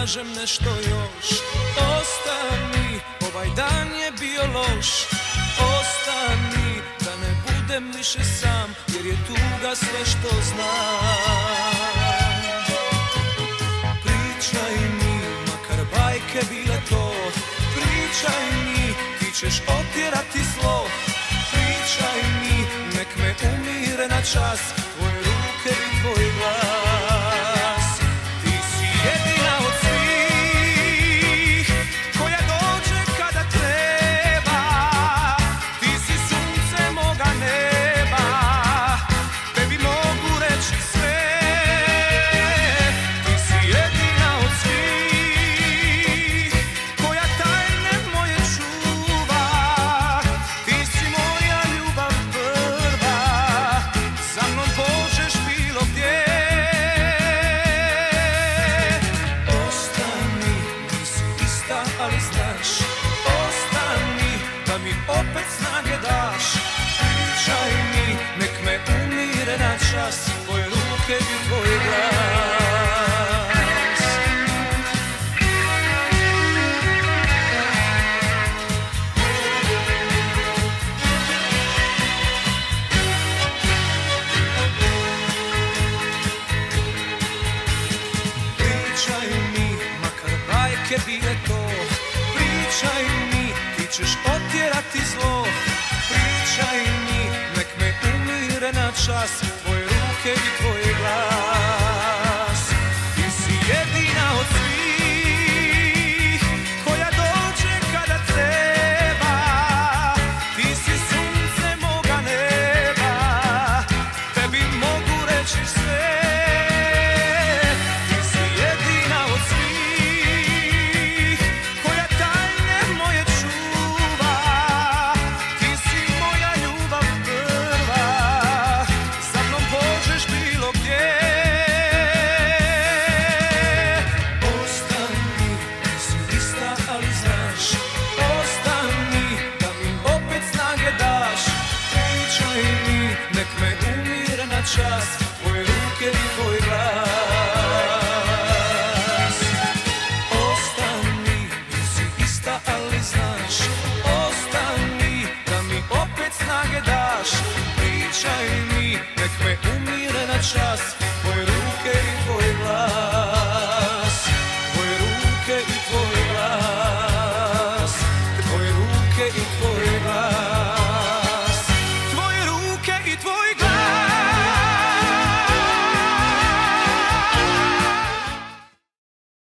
kažem nešto još. Ostani, ovaj dan je bio loš. Ostani, da ne budem više sam, jer je tuga sve što znam. Pričaj mi, makar bajke bile to. Pričaj mi, ti ćeš otjerati zlo. Pričaj mi, nek me umire na čas tvoje ruke i tvoj glas. Ti si jedina od svih koja dođe kada treba. Ti si sunce moga neba, tebi mogu reći sve. Ti si jedina od svih koja tajne moje čuva. Ti si moja ljubav prva, za mnom pođeš bilo gdje. Ostani, nisi ista, ali znaš. Ostani, da mi opet snage daš. Pričaj mi, nek me umire na čas tvoje ruke i tvoj glas. Pričaj mi, makar bajke bile to. Pričaj mi, ti ćeš otjerati zlo. Pričaj mi, nek me umire na čas tvoje ruke i tvoj glas. Ti si jedina od svih koja dođe kada treba. Ti si sunce moga neba, tebi mogu reći sve. Ti si jedina od svih koja tajne moje čuva. Ti si moja ljubav prva, za mnom pođeš bilo gdje. Ostani, nisi ista, ali znaš. Ostani, da mi opet snage daš. Pričaj mi, nek me umire na čas tvoje ruke i tvoj glas. Ostani, nisi ista, ali znaš. Ostani, da mi opet snage daš. Pričaj mi, nek me umire na čas